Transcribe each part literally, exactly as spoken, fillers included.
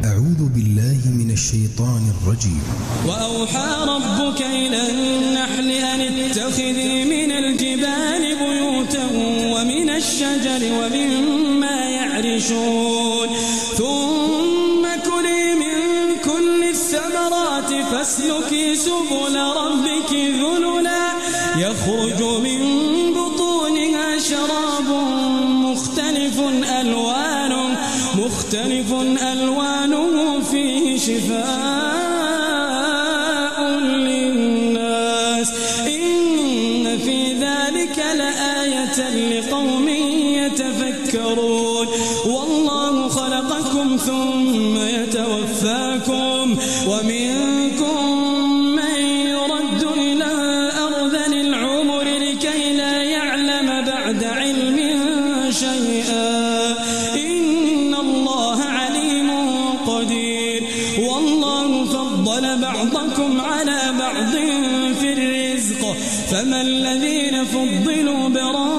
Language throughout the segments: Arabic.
أعوذ بالله من الشيطان الرجيم. وأوحى ربك إلى النحل أن اتخذي من الجبال بيوتا ومن الشجر ومما يعرشون ثم كلي من كل الثمرات فاسلكي سبل ربك ذللا يخرج من بطونها شراب مختلف ألوانه مختلف ألوانه فيه شفاء للناس إن في ذلك لآية لقوم يتفكرون. والله خلقكم ثم يتوفاكم ومنكم من يرد إلى أرذل العمر لكي لا يعلم بعد علم شيئا إن الله عليم قدير. والله فضل بعضكم على بعض في الرزق فما الذين فضلوا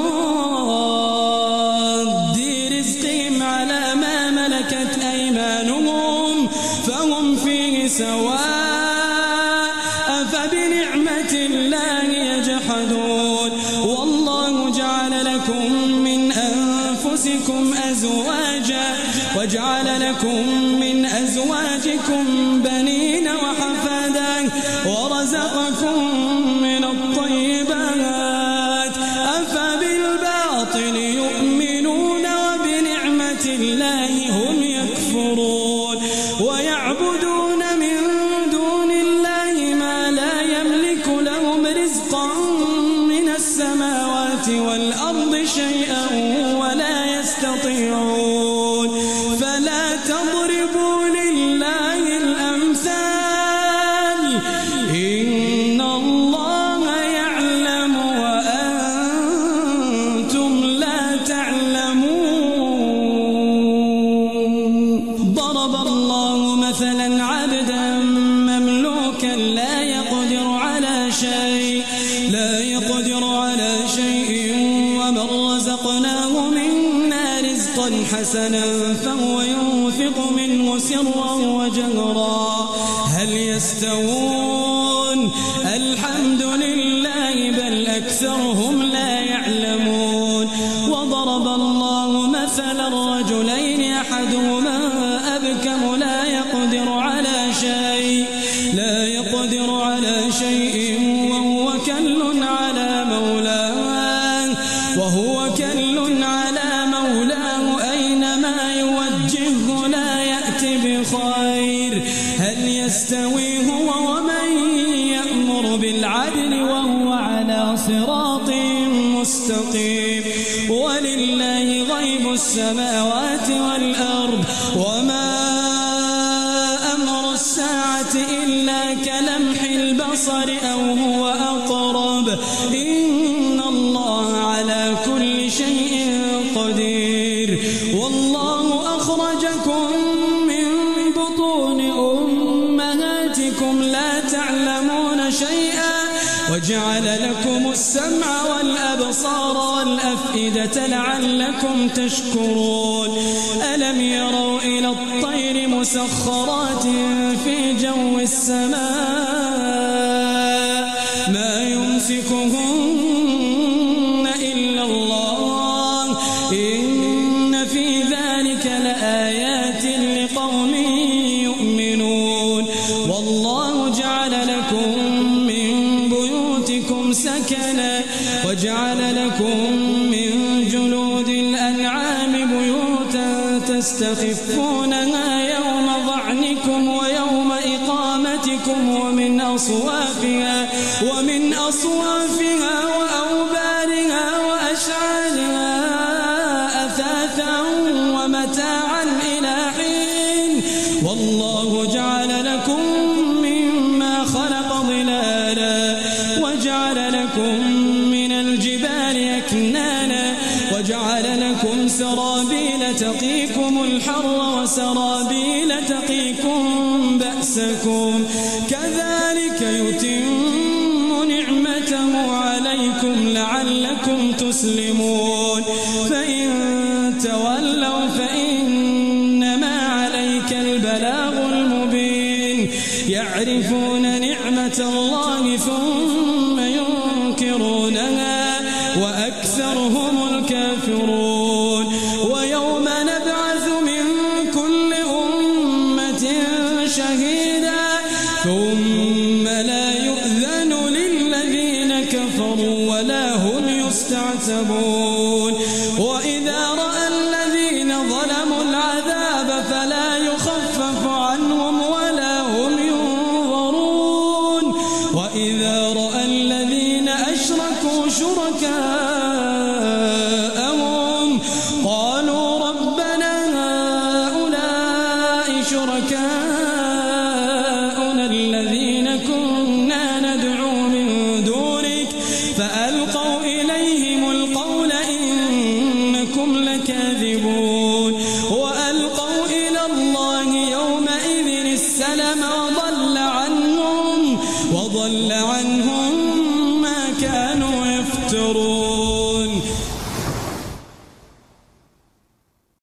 براد رزقهم على ما ملكت أيمانهم فهم فيه سواء أفبنعمة الله يجحدون. والله جعل لكم من أنفسكم أزواجا وجعل لكم من أزواجكم بنين وحفادا ورزقكم من الطيبات أفبالباطل يؤمنون وبنعمة الله هم يكفرون ويعبدون من دون الله ما لا يملك لهم رزقا من السماوات والأرض شيئا ولا يستطيعون فلا تضربوا لله الأمثال إن الله يعلم وأنتم لا تعلمون. ضرب الله مثلا عبدا مملوكا لا يقدر على شيء لا يقدر على شيء ومن رزقناه منا رزقا حسنا فهو ينفق منه سرا وجهرا هل يستوون الحمد لله بل أكثرهم لا يعلمون. وضرب الله مثلا رجلين أحدهما أبكم لا يقدر على شيء لا يقدر على شيء وهو كل على مولاه وهو كل على مولاه أينما يوجهه لا يأتي بخير هل يستوي هو ومن يأمر بالعدل وهو على صراط مستقيم. ولله غيب السماوات والأرض وما أمر الساعة إلا كلمح البصر أو هو أقرب إن الله على كل شيء قدير. والله أخرجكم من بطون أمهاتكم لا تعلمون شيئا وجعل لكم السمع والأبصار والأفئدة لعلكم تشكرون. ألم يروا إلى الطير مسخرات في جو السماء ما يمسكهن إلا الله إن في ذلك لآيات لقوم يؤمنون. والله جعل لكم من بيوتكم سكنا وجعل لكم من جلود الأنعام بيوتا تستخفونها يوم ظعنكم ويوم إقامتكم ومن أصوافها ومن أصوافها وأوبارها وأشعارها أثاثا ومتاعا إلى حين. والله جعل لكم مما خلق ظلالا وجعل لكم من الجبال أكنانا وجعل لكم سرابيل تقيكم الحر وسرابيل تقيكم بأسكم كذلك يتم نعمته عليكم لعلكم تسلمون. فإن تولوا فإنما عليك عليك البلاغ المبين يعرفون نعمة الله ثم ينكرونها وأكثرهم الكافرون ويوم نبعث من كل أمة شهيدا ثم لا يؤذن للذين كفروا ولا هم يستعتبون وإذا رأى الذين ظلموا العذاب فلا يخفف عنهم ولا هم ينظرون وإذا رأى الذين أشركوا شركاءهم قالوا ربنا هؤلاء شركاؤنا الذين كنا ندعو من دونك فألقوا إليهم القول إنكم لكاذبون وألقوا إلى الله يومئذ السلم وضل عنهم وضل عنهم ما كانوا يفترون.